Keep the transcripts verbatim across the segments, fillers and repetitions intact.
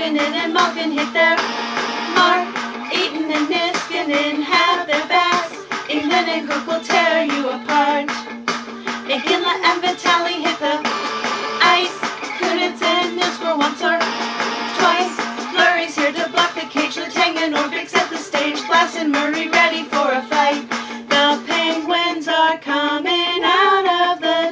Koskinen and Malkin hit their mark. Eaton and Niskanen have their backs. England and Cook will tear you apart. Iginla and Vitali hit the ice. Kunitz and Nils were once or twice. Flurry's here to block the cage. Letang and Orbix set the stage. Glass and Murray ready for a fight. The Penguins are coming out of the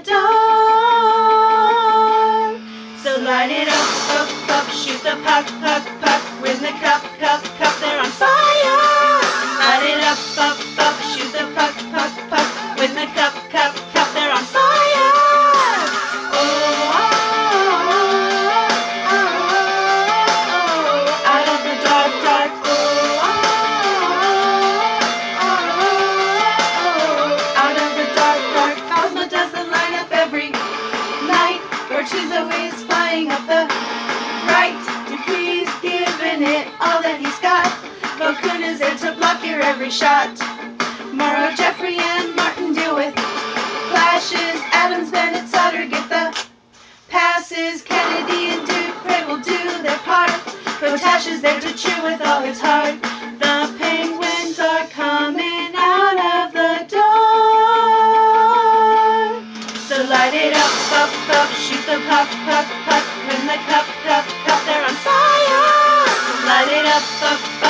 dark. So light it up, up, up, shoot the puck, puck, puck. Win the cup, cup, cup, they're on fire. Light it up, up, up, shoot the puck, puck, puck. Win the cup, cup, cup, they're on fire. Oh, oh, oh, oh, oh, out of the dark, dark. Oh, oh, oh, oh, out of the dark, dark. Cosmo does the lineup every night. Bertuzzo is flying up the right. Dupuis giving it all that he's got. Bokun is there to block your every shot. Morrow, Jeffrey, and Martin deal with flashes. Adams, Bennett, Sutter get the passes. Kennedy and Dupre will do their part. Potash is there to cheer with all his heart. The Penguins are coming out of the dark. So light it up, up, up, shoot the puck, puck, puck. Win the cup, cup, cup, they're on fire. Light it up, up,